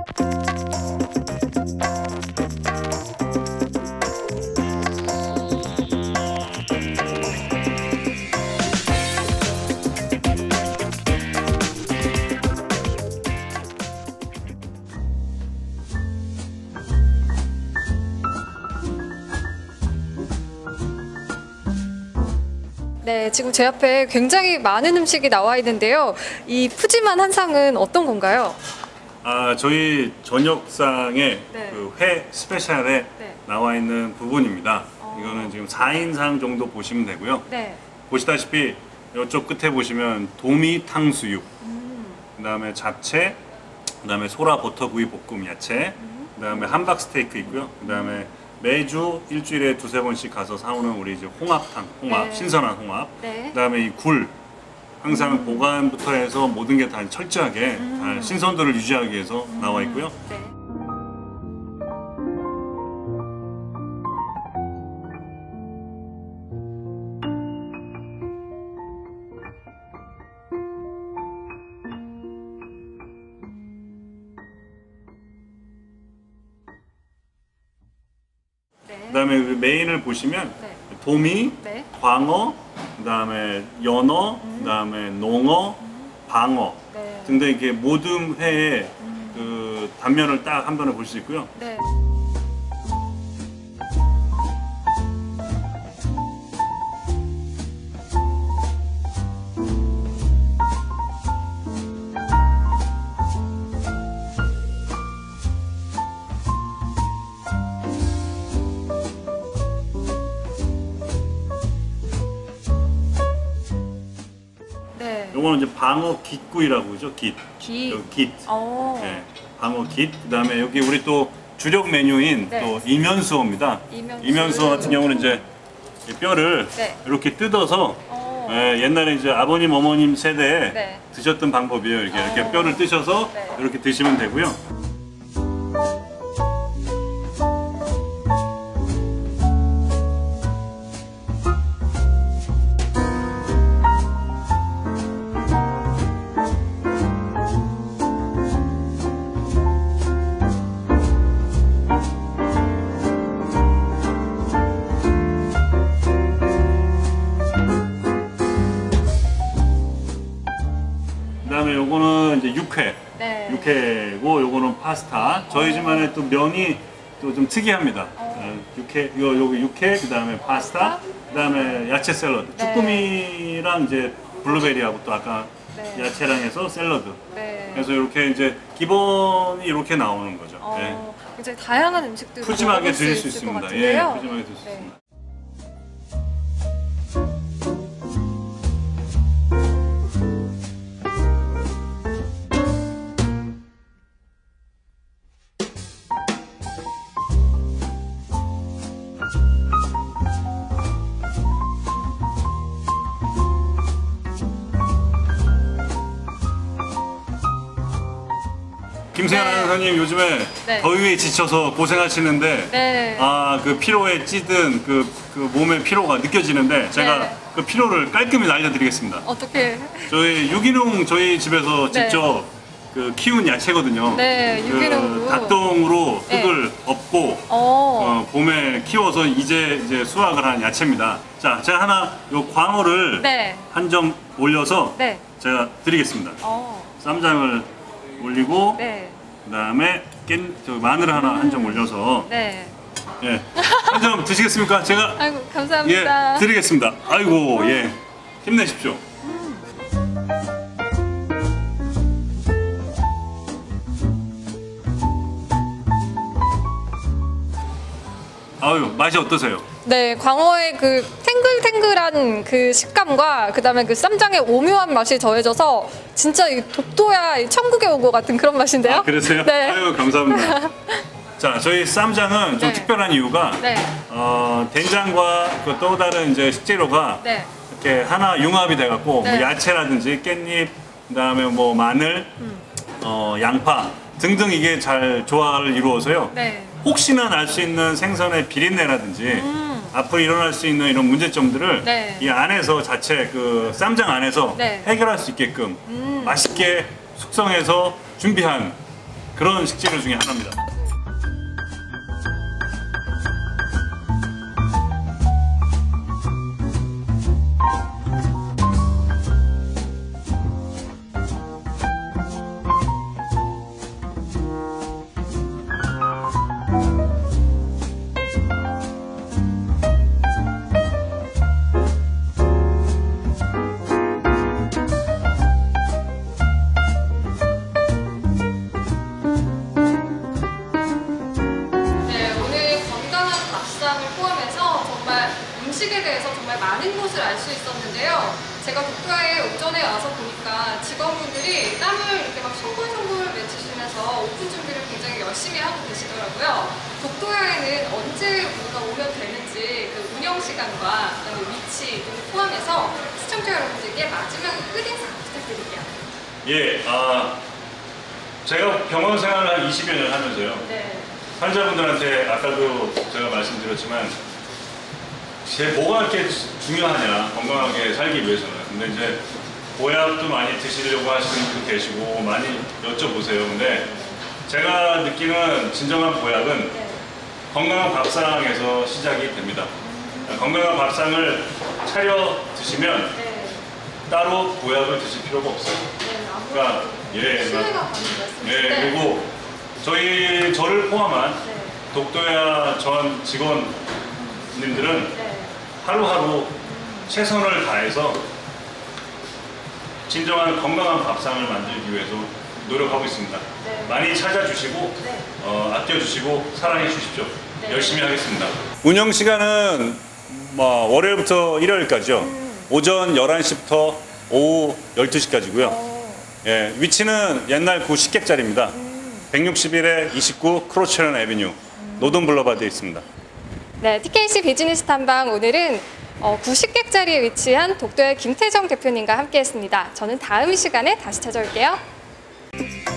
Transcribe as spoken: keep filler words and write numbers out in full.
네, 지금 제 앞에 굉장히 많은 음식이 나와 있는데요. 이 푸짐한 한상은 어떤 건가요? 아, 저희 저녁상에 네. 그 회 스페셜에 네. 나와 있는 부분입니다. 어. 이거는 지금 사 인상 정도 보시면 되고요. 네. 보시다시피 이쪽 끝에 보시면 도미 탕수육, 음. 그 다음에 잡채, 그 다음에 소라 버터구이 볶음 야채, 음. 그 다음에 함박 스테이크 있고요. 그 다음에 매주 일주일에 두세 번씩 가서 사오는 우리 이제 홍합탕, 홍합, 네. 신선한 홍합. 네. 그 다음에 이 굴, 항상 음. 보관부터 해서 모든 게 다 철저하게 음. 다 신선도를 유지하기 위해서 음. 나와 있고요. 네. 그 다음에 메인을 보시면 네. 도미, 네. 광어, 그 다음에 연어, 음. 그 다음에 농어, 방어 네. 등등 이게 모든 회의 음. 그 단면을 딱 한 번에 볼 수 있고요. 네. 네. 요거는 이제 방어 깃구이라고 그러죠. 깃. 기. 여기 깃. 어. 네. 방어 깃. 그다음에 여기 우리 또 주력 메뉴인 네. 또 이면수어입니다. 이면수. 이면수어 같은 경우는 이제 이 뼈를 네. 이렇게 뜯어서 어. 예, 옛날에 이제 아버님 어머님 세대에 네. 드셨던 방법이에요. 이렇게, 이렇게 어. 뼈를 뜨셔서 네. 이렇게 드시면 되고요. 그다음에 요거는 이제 육회. 네. 육회고 요거는 파스타. 저희 집안에 또 면이 또 좀 특이합니다. 어. 어, 육회, 요 여기 육회, 그다음에 파스타, 그다음에 야채 샐러드. 네. 쭈꾸미랑 이제 블루베리하고 또 아까 네. 야채랑 해서 샐러드. 네. 그래서 이렇게 이제 기본이 이렇게 나오는 거죠. 어, 네. 굉장히 다양한 음식들을 푸짐하게 먹을 드실 수 있을 것 있습니다. 예, 같은데요. 푸짐하게 드실 수 네. 있습니다. 김세현 네. 아나운서님 요즘에 네. 더위에 지쳐서 고생하시는데 네. 아, 그 피로에 찌든 그, 그 몸의 피로가 느껴지는데 제가 네. 그 피로를 깔끔히 날려드리겠습니다. 어떻게? 저희 유기농 저희 집에서 네. 직접 그 키운 야채거든요. 네, 유기농으로. 그 닭똥으로 네. 흙을 엎고 어. 어, 봄에 키워서 이제 이제 수확을 한 야채입니다. 자, 제가 하나 요 광어를 네. 한 점 올려서 네. 제가 드리겠습니다. 어. 쌈장을 올리고 네. 그다음에 깻, 저 마늘 하나 한 점 올려서 네. 예, 한 점 드시겠습니까? 제가 아이고 감사합니다. 예 드리겠습니다. 아이고 예 힘내십시오. 아유 맛이 어떠세요? 네, 광어의 그 탱글탱글한 그 식감과 그다음에 그 쌈장의 오묘한 맛이 더해져서 진짜 이 독도야 이 천국에 온 것 같은 그런 맛인데요. 아, 그러세요? 네. 아유 감사합니다. 자 저희 쌈장은 좀 네. 특별한 이유가 네. 어, 된장과 그 또 다른 이제 식재료가 네. 이렇게 하나 융합이 돼갖고 네. 뭐 야채라든지 깻잎 그다음에 뭐 마늘, 음. 어, 양파 등등 이게 잘 조화를 이루어서요. 네. 혹시나 날 수 있는 생선의 비린내라든지 음. 앞으로 일어날 수 있는 이런 문제점들을 네. 이 안에서 자체 그 쌈장 안에서 네. 해결할 수 있게끔 음. 맛있게 숙성해서 준비한 그런 식재료 중에 하나입니다. 음식에 대해서 정말 많은 것을 알 수 있었는데요. 제가 독도에 오전에 와서 보니까 직원분들이 땀을 이렇게 막 송골송골 맺히시면서 오픈 준비를 굉장히 열심히 하고 계시더라고요. 독도야에는 언제 우리가 오면 되는지 그 운영 시간과 그다음에 위치 등을 포함해서 시청자 여러분들께 마지막으로 끝인사 부탁드릴게요. 예, 아 제가 병원 생활을 한 이십여 년 하면서요. 네. 환자분들한테 아까도 제가 말씀드렸지만 제 뭐가 이렇게 중요하냐, 건강하게 살기 위해서는. 근데 이제 보약도 많이 드시려고 하시는 분도 계시고 많이 여쭤보세요. 근데 제가 느끼는 진정한 보약은 네. 건강한 밥상에서 시작이 됩니다. 건강한 밥상을 차려 드시면 네. 따로 보약을 드실 필요가 없어요. 네, 그러니까 예, 신뢰가 가는 예, 말씀이신데. 그리고 저희 저를 포함한 네. 독도야 전 직원님들은 네. 하루하루 최선을 다해서 진정한 건강한 밥상을 만들기 위해서 노력하고 있습니다. 네. 많이 찾아주시고 네. 어, 아껴주시고 사랑해 주십시오. 네. 열심히 하겠습니다. 운영 시간은 뭐 월요일부터 일요일까지요. 음. 오전 열한 시부터 오후 열두 시까지고요. 어. 예, 위치는 옛날 구 식객자리입니다. 음. 백육십일에 이십구 크로체런 애비뉴 노던 블러바드에 있습니다. 네, 티케이씨 비즈니스 탐방 오늘은 어, 구식객자리에 위치한 독도의 김태정 대표님과 함께했습니다. 저는 다음 시간에 다시 찾아올게요.